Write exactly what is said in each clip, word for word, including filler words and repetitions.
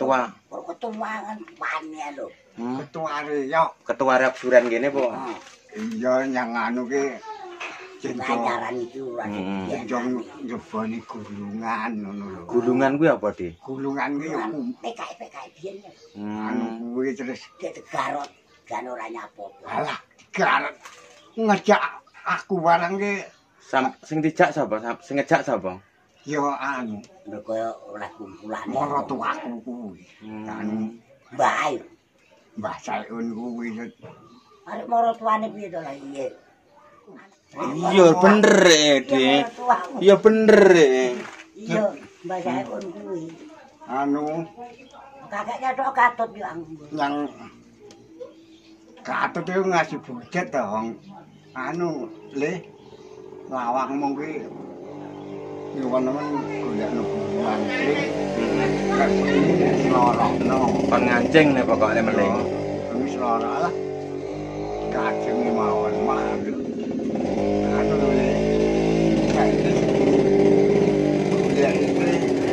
ketua. Ketua kan pane lho. Ketua yo. Ketua Rabduran kene, Po. Iya yang anu ki Jenjaran iki ora jenjong njeboni gulungan ngono lho. Gulungan kuwi apa, Dik? Gulungan ki yo P K I P K I biyen. anu kuwi terus Garot jan ora nyapo. alah garot ngejak aku barang ki sing dijak sapa? Sing ngejak sapa? yo anu Mergo oleh kumpulane. mara tuaku kuwi. Anu Mbah ayo. Mbah Saeun kuwi. Arek mara tuane piye to lah iye. Iya bener, Dik. Iya bener. Iya, Mbah Saeun kuwi. Anu Kakeknya tok katut yo yang katut itu ngasih budget dong. Anu le lawang mung kuwi nyuwun nemen golekno bulan le kasih lorokno Kon ngancing nek pokoke meling. wis lorok lah kajeng mawon manut anu le kae golek iki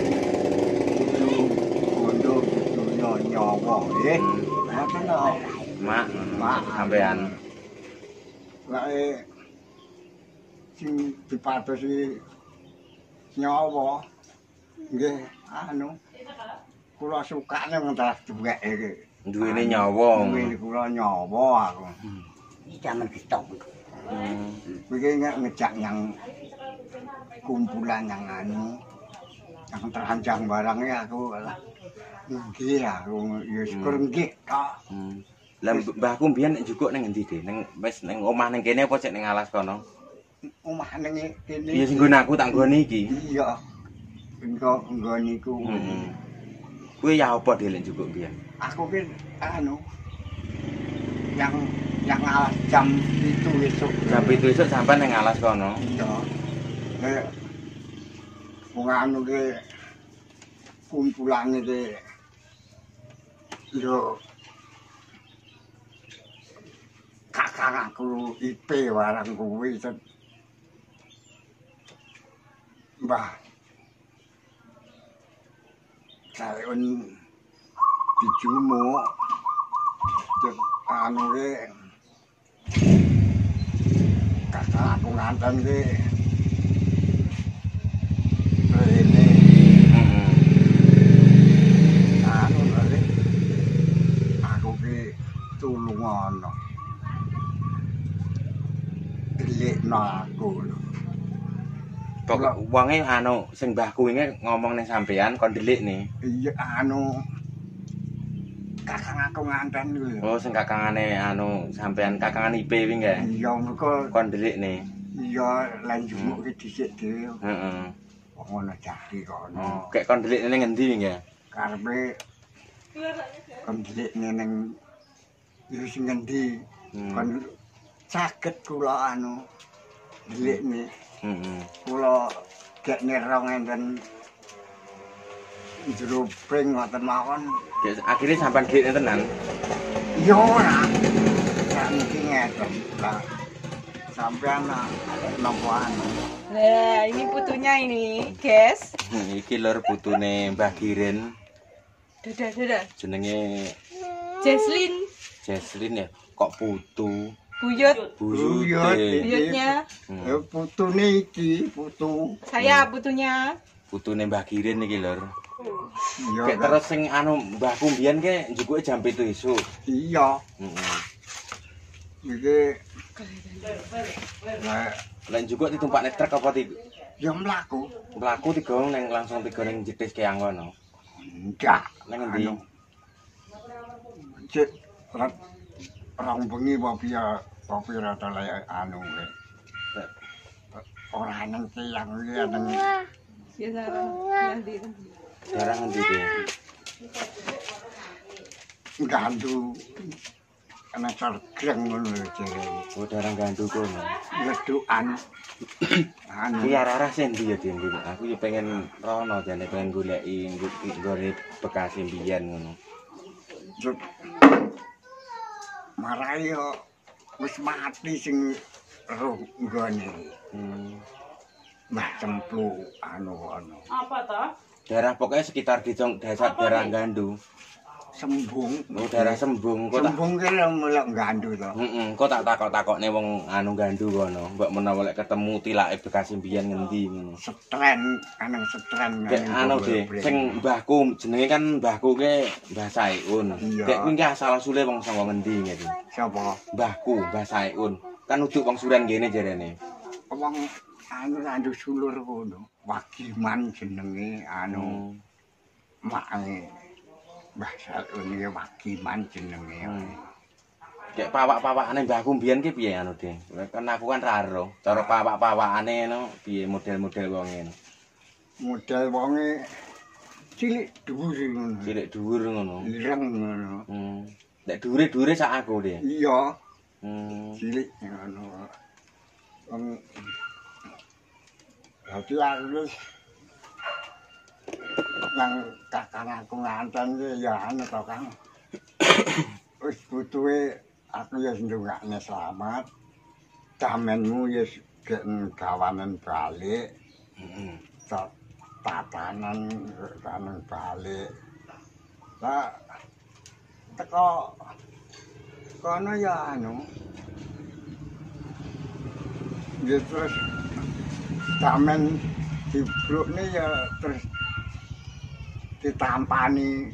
kudu kudu nyawa nggih ngoten lho Mak, mak sampean. Lah sing dipatosi nyawa nggih anu kula sukane ngentas duweke iki Duwene nyawa. duwene kula nyawa aku iki jaman getok. iki ngejak yang kumpulan yang anu yang terancang barangnya aku lah nggih aku ya syukur nggih tok. Lah mbahku mbiyen nek njukuk ning endi, Dik? Ning wis ning omah ning kene apa cek ning alas kono? Omah ning kene. Iya sing nggon aku tak nggone iki. Iya. Engko nggon iku. Heeh. Kuwi ya apa Dik lek njukuk mbiyen? Aku ki anu yang yang alas jam itu esuk. Jam itu esuk sampai ning alas kono. Iya. Nek wong anu ki kumpulane ki yo kakak aku I P warang kuwi set Mbah Saeun dijumu cek anu ki kakak aku nganten ki rene anu lho aku ki tulungono delikno aku lho. Pokok wonge anu sing mbahku wingi ngomong ning sampean kon delikne. Iya anu kakang aku nganten lho. Oh sing kakangane anu sampean kakangan I P wingi. Iya mergo Kon delikne. iya lan jumuk ki dhisik dhewe. Heeh. Wong ngono jadi kono. Oh, kek kon delikne ning endi wingi? Karepe kon delikne ning yo sing ngendi. Kon saged kula anu delikne. Heeh. Kula gekne rong enten jero pring ngoten mawon. Akhire sampean delikne tenan. Iya ora. Sak niki ngeten. Lah sampean napa anu. Nah, ini putunya ini, guys. Iki lur putune Mbah Giren. Dadah, dadah. Jenenge Jesslyn. Jesslyn ya. Kok putu? Buyut. Buyut. Buyutnya. Eh putune iki, putu. Saya putunya. Putune Mbah Giren iki lur. Iya. Kayak terus sing anu mbahku mbiyen ke njukuke jam pitu esuk. Iya. Heeh. Iki lah Lek njukuk ditumpakne truk apa ti? ya mlaku. Mlaku tiga ning langsung tiga ning jetis keang kono. Enggak. Ning endi? Cek rong bengi apa piye apa pira to lek anu kuwi. Ora nang tiyang iki nang Biasa nanti. Darah ngendi iki? gandu ana sargreng ngono lho jere. Oh darah gandu kono. Ledukan anu. Iki arah-arah sendi ya Din. Aku yo pengen rono jane pengen goleki nggone bekas mbiyen ngono. Juk marai yo wis mati sing roh nggone. Hmm. Mbah Cemplu anu ana. Apa toh? Daerah pokoknya sekitar di desa daerah Gandu. Sembung. Oh, daerah Sembung. Kok tak Sembung ki melok gandu to. heeh, kok tak takok-takokne wong anu Gandu kono. Mbok menawa lek ketemu tilake Bekasi mbiyen ngendi ngono. Setren, anang setren. Kayak anu deh, sing mbahku jenenge kan mbahku ke Mbah Saiun. Iya. Kayak kuwi asal usule wong saka ngendi ngene. Sapa? Mbahku, Mbah Saiun. Kan uduk wong Suren kene jarene. Wong anu randu sulur kono. Wagiman jenenge anu make. Mbah Saiun iki Wagiman jenenge. Kayak pawak-pawakane mbahku mbiyen ki piye anu, Ding? Kan aku kan ra ero. Cara pawak-pawakane no piye model-model wonge. Model wonge cilik dhuwur ngono. Cilik dhuwur ngono. Ireng ngono. Hmm. Nek dhuwure-dhuwure sak aku, Ding. Iya, Hmm. cilik ngono. Wong Dadi aku wis nang kakang aku nganten ki ya anu to, Kang. Wis butuhe aku ya ndongakne selamat. Damenmu ya gek gawanen balik. Heeh. Tatanan kanan balik. Lah teko kono ya anu. Ya terus damen dibrukne ya terus ditampani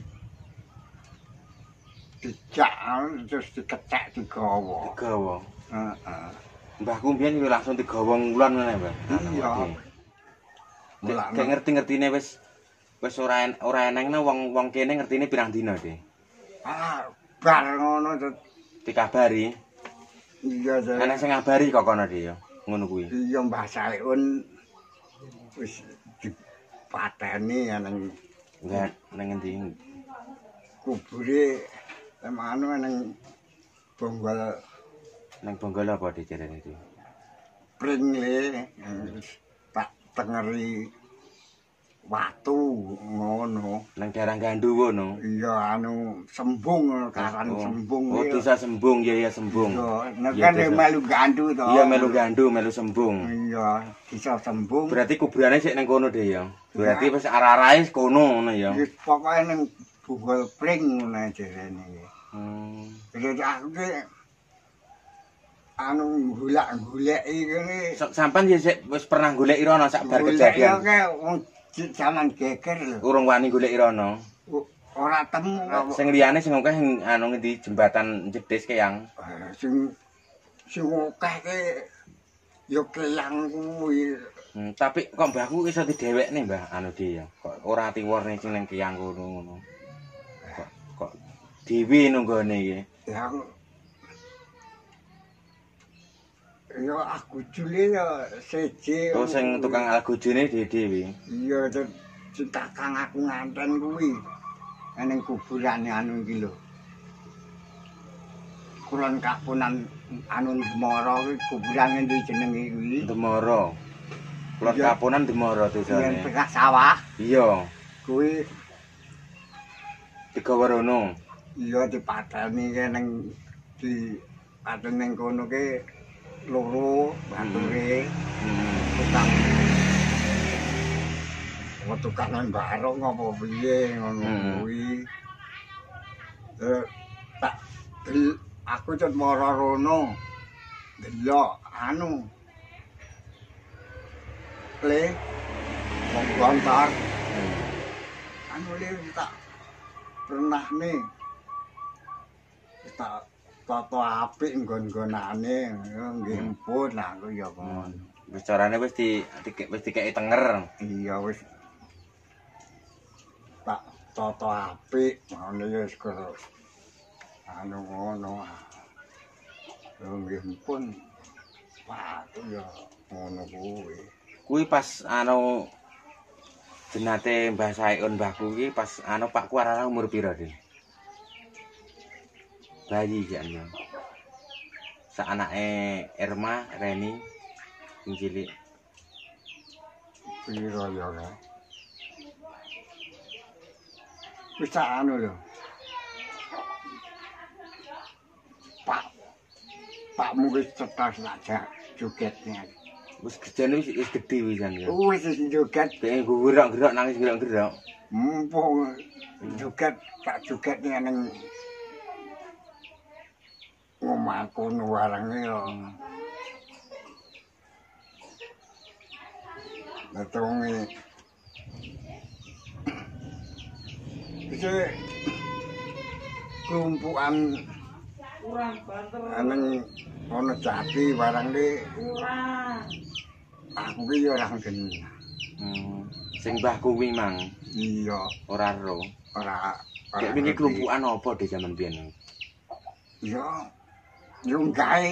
dijak terus dikecek digawa. Digawa. Heeh. Mbahku mbiyen yo langsung digawa ngulon ngene, Mbah. Iya. Nek kayak ngerti-ngertine wis wis ora en, ora enengna wong-wong kene ngertine pirang dina, Dik. Ah, bar ngono to. Dikabari. Iya, Dik. Ana sing ngabari kok kono, Dik, yo. Ngono kuwi. Iya Mbah Saiun wis dipateni nang Enggak nang endi? kubure anu nang Bonggol Nang Bonggol apa Dik jarene iki? Pringle tak tengeri watu ngono. Nang daerah Gandu kono. Iya anu Sembung karan Oh. Sembung. Oh, desa Sembung, ya ya Sembung. Iya, nek Iya, kan desa. melu gandu to. Iya melu Gandu, melu Sembung. Iya, desa Sembung. Berarti kuburane sik nang kono, Dik, ya. Berarti wis arah-arahe kono ngono ya. Wis pokoke nang Bonggol Pring ngono jarene. Hmm. Jadi aku ki anu golek-goleki kene. So, sampean ya sik wis pernah golek rono sak bar Golek ya kejadian. ke wong jaman geger lho. Urung wani golek rono. Ora temu apa. Sing liyane sing akeh sing anu ngendi jembatan jedis keyang. Eh, sing sing akeh ki ya keyang kuwi. Hmm, tapi kok mbahku iso didhewekne, Mbah, anu Dik ya. Kok ora tiworne sing nang keyang kono ngono. Kok kok dhewe nunggone iki. Ya aku ya aku jule ya seje. Oh sing tukang algojone dhewe. Iya terus sing kakang aku nganten kuwi. Ning kuburane anu iki lho. Kulon kapunan anu Demara kuwi kuburan endi jenenge kuwi? Demara. Kulon Iya. Kapunan Demara Yen desane. tengah sawah Iya, kuwi digawa rono. iya dipateni ke ning di pateni ning kono ke loro bature Hmm. tukang oh, tukang nang barong apa piye ngono Hmm. kuwi. Eh tak del- aku cet mara rono. Delok anu le wong gontar anu le tak pernah nih tak tata apik nggon-nggonane nggih empun aku ya kon. Wis carane wis di di- wis dikeki tenger. Iya wis tak tata apik ngene ya wis karo anu ngono. Nggih empun. Wah, aku ya ngono kuwi. Kuwi pas anu jenate Mbah Saiun mbahku iki pas anu Pakku arah umur pira, Dik? Bayi jan. Sak anake Erma, Reni sing cilik. Piro ya ora. Wis tak anu lho. Pak Pakmu wis cetas aja jogetnya. Wis gejane wis wis gedhe wisan ya. Wis joget Dek nggo gerak-gerak nangis gerak-gerak. mumpung joget tak joget ning omahku warenge yo. Natungi iki kumpukan aneng ana jati barang iki aku ki yo ora ngene. Hmm. Sing mbah kuwi mang Iya, ora ro. ora Dek wingi kelumpukan apa di zaman biyen? yo yo gawe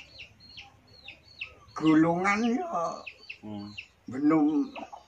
gulungan yo Hmm. benum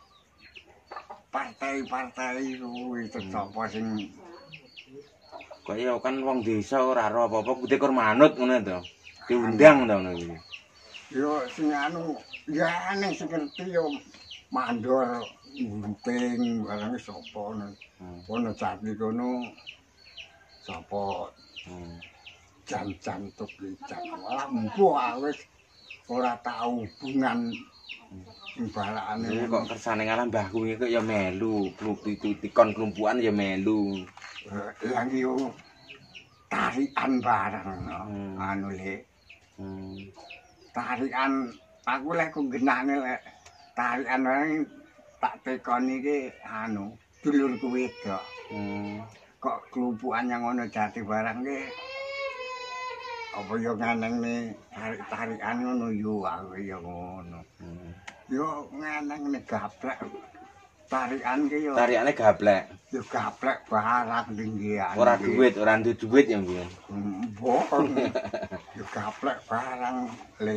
partai-partai kuwi sapa sing Kaya kan wong desa ora ro apa-apa kudu kur manut ngono to. Diundang to ngono iki. yo sing anu ya aneh sing ngerti yo mandor gunting barang sapa ono Hmm. ono jati kono sapa Hmm. jam-jam tuk jam malah mbuh wis ora tau hubungan imbalane Ini kok kersane ngalah mbahku iki kok ya melu, tikon kelumpukan ya melu. yang yo tarian barang no. Hmm. Anu le Hmm. tarian aku lek ku genane lek tarian wae tak tekoni iki anu dulurku wedok Hmm. kok kelumpukan yang ono jati barang ki apa yo nganengne tarik-tarikan ngono yo aku yo ngono Hmm. yo nganengne gaplek tarikan ki yo Tarikane gaplek. yo gaplek barang tinggian Ora duit, ora duwe duit ya mbiyen. bohong yo gaplek barang le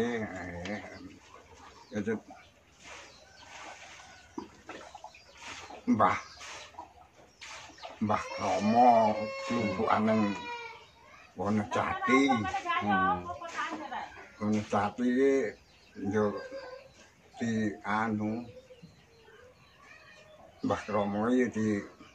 itu Mbah Mbah Romo kelumpukan nang Wonojati Hmm. Wonojati iki yo di anu Mbah Romo iki di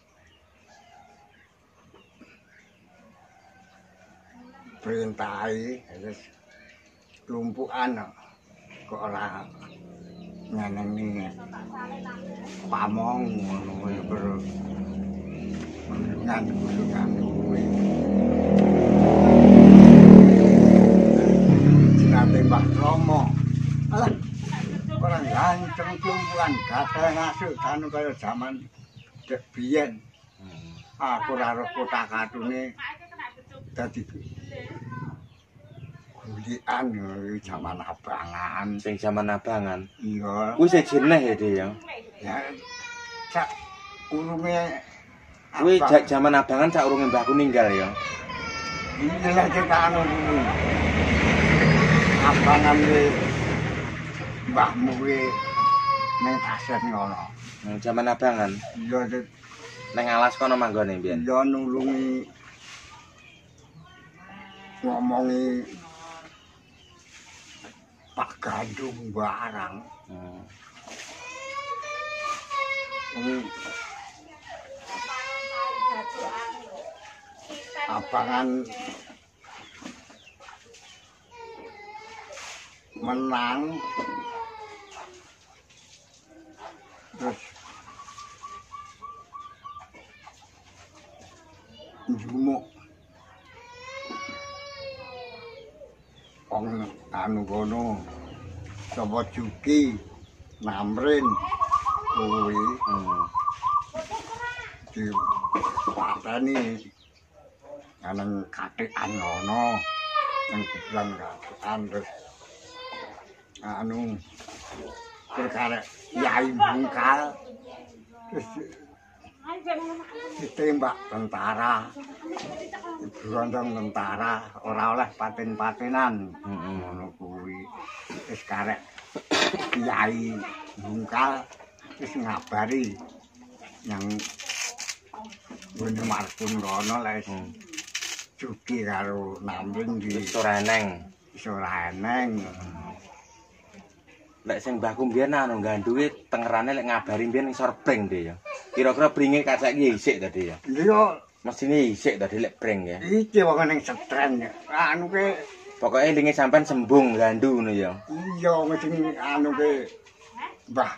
perintahi terus kelumpukan kok ora nyenengi pamong ngono ya ber gulungan-gulungan kuwi jenate Mbah Romo alah orang ganceng kelumpukan gadah ngasuk anu kaya jaman dek biyen aku ora roh kotak-katune dadi gulian jaman abangan Sing zaman abangan. iya Kuwi sing jeneh ya, Dik ya. ya sak urunge Kuwi abang. ja- zaman abangan sak urunge mbahku ninggal ya. Iya lah kita anu kuwi abangan kuwi mbahmu kuwi ning kaset ngono Hmm, zaman abangan. iya Dik. Neng alas kono manggone mbiyen. iya nulungi ngomongi Pak Gandung barang Hmm. Ini abangan menang terus njumuk wong anu kono sapa Juki Namrin kuwi Hmm. di pateni aneng kathekan ngono nang kuburan kathekan terus anu perkara Yai Bungkal terus ditembak tentara berondong tentara ora oleh paten-patenan Heeh. ngono kuwi wis karek Yai Bungkal wis ngabari yang Bune Marpun kono les Hmm. Juki karo Namrin di Wis ora eneng. ora eneng Lek sing mbahku mbiyen anu gandhuke tengerane lek ngabari mbiyen isor breng Dik ya. Kira-kira bringe kacake isik tadi ya. iya Mesine isik tadi lek breng ya. iki wong ning setren anu ke Pokoke elinge sampean sembung gandu ngono ya. Iya mesti anu ke Mbah.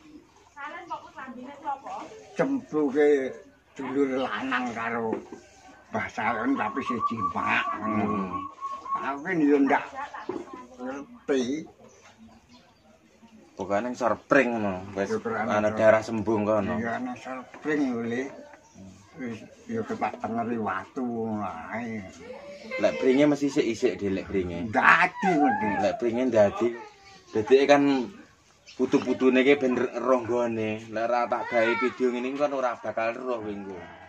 Cempuke dulur lanang karo Mbah Salon tapi siji mak. Hmm. Aku kan yo ndak ngerti. Pokoke ning Sorpring ngono. Wis Yo, kerana ana Sor- daerah sembung kono. Iya ana spring oleh. Wis yo kepak tengeri watu ae. Lek bringe mesti isik-isik dhelek bringe. Dadi mesti. Lek bringe dadi dadeke kan putu-putune ki ben roh nggone. Lek ora tak gawe video ngene kan ora bakal roh kowe engko.